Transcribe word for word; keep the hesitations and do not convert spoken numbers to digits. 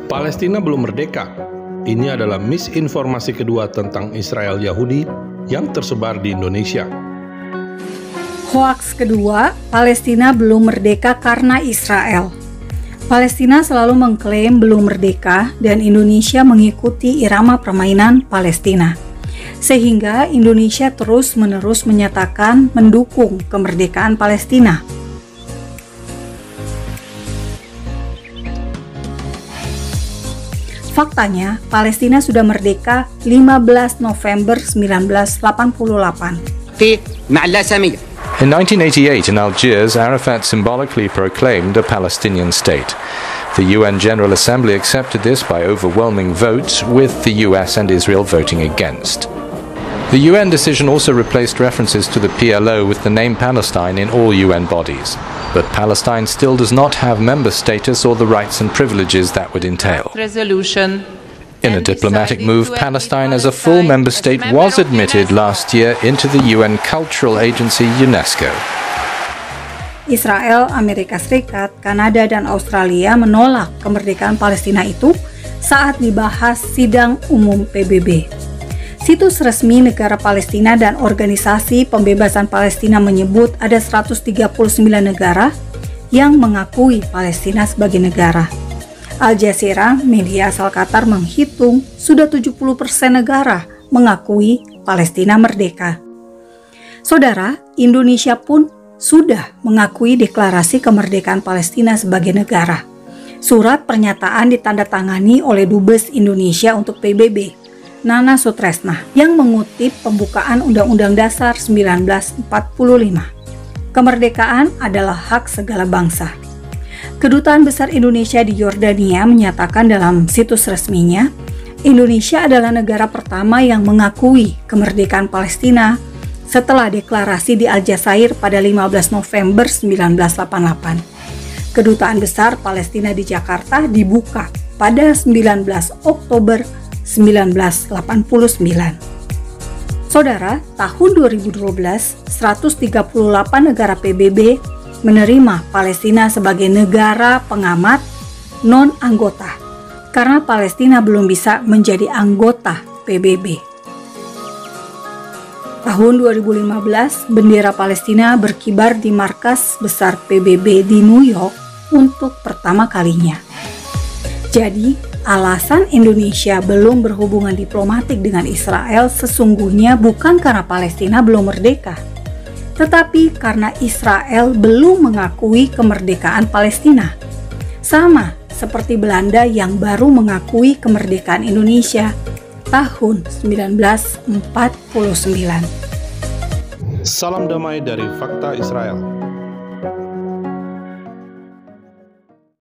Palestina belum merdeka. Ini adalah misinformasi kedua tentang Israel Yahudi yang tersebar di Indonesia. Hoaks kedua, Palestina belum merdeka karena Israel. Palestina selalu mengklaim belum merdeka dan Indonesia mengikuti irama permainan Palestina. Sehingga Indonesia terus-menerus menyatakan mendukung kemerdekaan Palestina. Faktanya, Palestina sudah merdeka lima belas November seribu sembilan ratus delapan puluh delapan. In nineteen eighty-eight in Algiers, Arafat symbolically proclaimed a Palestinian state. The U N General Assembly accepted this by overwhelming vote, with the U S and Israel voting against. The U N decision also replaced references to the P L O with the name Palestine in all U N bodies. But Palestine still does not have member status or the rights and privileges that would entail. Resolution. In a diplomatic move, Palestine as a full member state was admitted last year into the U N Cultural Agency UNESCO. Israel, Amerika Serikat, Kanada, dan Australia menolak kemerdekaan Palestina itu saat dibahas sidang umum P B B. Situs resmi negara Palestina dan Organisasi Pembebasan Palestina menyebut ada seratus tiga puluh sembilan negara yang mengakui Palestina sebagai negara. Al Jazeera, media asal Qatar, menghitung sudah tujuh puluh persen negara mengakui Palestina merdeka. Saudara, Indonesia pun sudah mengakui deklarasi kemerdekaan Palestina sebagai negara. Surat pernyataan ditandatangani oleh Dubes Indonesia untuk P B B, Nana Sutresna, yang mengutip pembukaan Undang-Undang Dasar seribu sembilan ratus empat puluh lima. Kemerdekaan adalah hak segala bangsa. Kedutaan Besar Indonesia di Yordania menyatakan dalam situs resminya, Indonesia adalah negara pertama yang mengakui kemerdekaan Palestina setelah deklarasi di Aljazair pada lima belas November seribu sembilan ratus delapan puluh delapan. Kedutaan Besar Palestina di Jakarta dibuka pada sembilan belas Oktober seribu sembilan ratus delapan puluh sembilan. Saudara, tahun dua ribu dua belas, seratus tiga puluh delapan negara P B B menerima Palestina sebagai negara pengamat non-anggota karena Palestina belum bisa menjadi anggota P B B. Tahun dua ribu lima belas, bendera Palestina berkibar di markas besar P B B di New York untuk pertama kalinya. Jadi, alasan Indonesia belum berhubungan diplomatik dengan Israel sesungguhnya bukan karena Palestina belum merdeka, tetapi karena Israel belum mengakui kemerdekaan Palestina. Sama seperti Belanda yang baru mengakui kemerdekaan Indonesia tahun seribu sembilan ratus empat puluh sembilan. Salam damai dari Fakta Israel.